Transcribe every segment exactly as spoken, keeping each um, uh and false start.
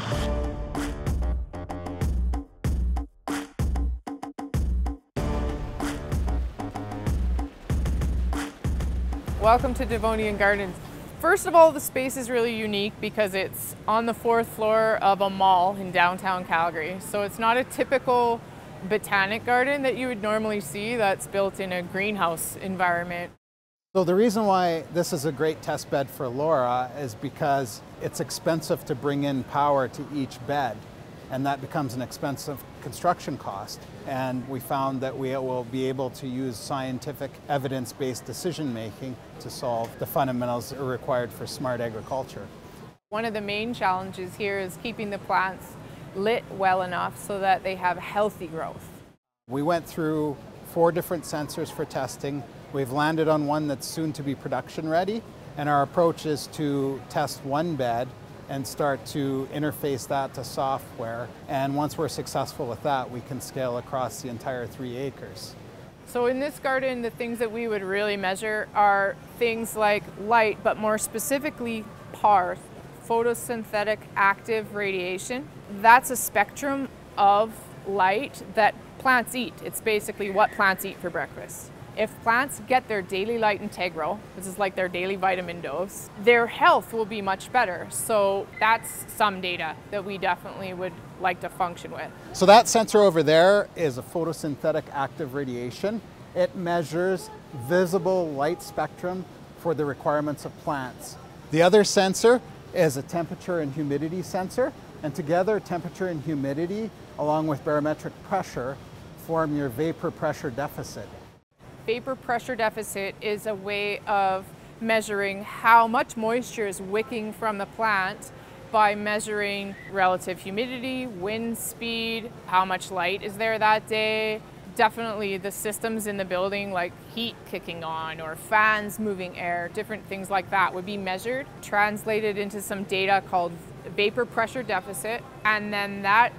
Welcome to Devonian Gardens. First of all, the space is really unique because it's on the fourth floor of a mall in downtown Calgary. So it's not a typical botanic garden that you would normally see that's built in a greenhouse environment. So the reason why this is a great test bed for Laura is because it's expensive to bring in power to each bed, and that becomes an expensive construction cost. And we found that we will be able to use scientific evidence-based decision making to solve the fundamentals that are required for smart agriculture. One of the main challenges here is keeping the plants lit well enough so that they have healthy growth. We went through four different sensors for testing. We've landed on one that's soon to be production ready, and our approach is to test one bed and start to interface that to software. And once we're successful with that, we can scale across the entire three acres. So in this garden, the things that we would really measure are things like light, but more specifically P A R, photosynthetic active radiation. That's a spectrum of light that plants eat. It's basically what plants eat for breakfast. If plants get their daily light integral, this is like their daily vitamin dose, their health will be much better. So that's some data that we definitely would like to function with. So that sensor over there is a photosynthetic active radiation. It measures visible light spectrum for the requirements of plants. The other sensor is a temperature and humidity sensor, and together temperature and humidity along with barometric pressure form your vapor pressure deficit. Vapor pressure deficit is a way of measuring how much moisture is wicking from the plant by measuring relative humidity, wind speed, how much light is there that day. Definitely the systems in the building like heat kicking on or fans moving air, different things like that would be measured, translated into some data called vapor pressure deficit, and then that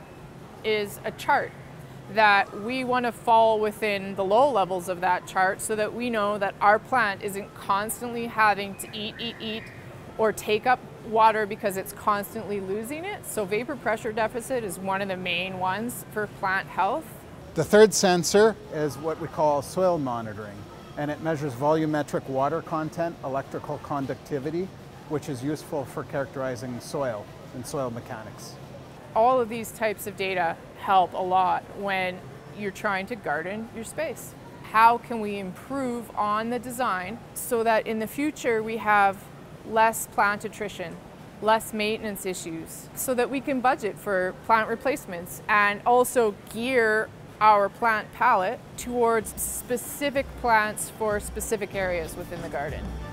is a chart that we want to fall within the low levels of that chart so that we know that our plant isn't constantly having to eat, eat, eat, or take up water because it's constantly losing it. So vapor pressure deficit is one of the main ones for plant health. The third sensor is what we call soil monitoring, and it measures volumetric water content, electrical conductivity, which is useful for characterizing soil and soil mechanics. All of these types of data help a lot when you're trying to garden your space. How can we improve on the design so that in the future we have less plant attrition, less maintenance issues, so that we can budget for plant replacements and also gear our plant palette towards specific plants for specific areas within the garden.